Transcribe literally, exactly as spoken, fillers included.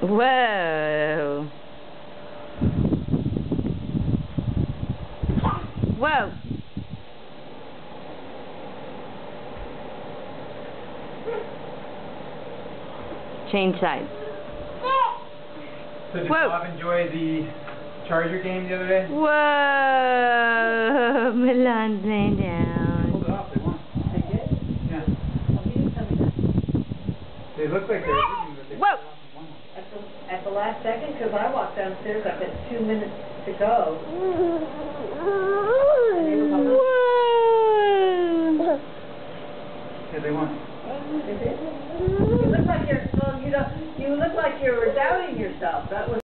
Whoa. Whoa. Change sides. So did Whoa. Bob enjoy the Charger game the other day? Whoa. Milan's laying down. Hold it off, they won. They did? Yeah. Oh, he didn't tell me that. They look like they're leaving, but they Whoa. fell off and won. At the, at the last second, because I walked downstairs, I had two minutes to go. And they were behind. Whoa. Yeah, they won. They did? You look like you're, well, you know, you look like you're doubting yourself. That was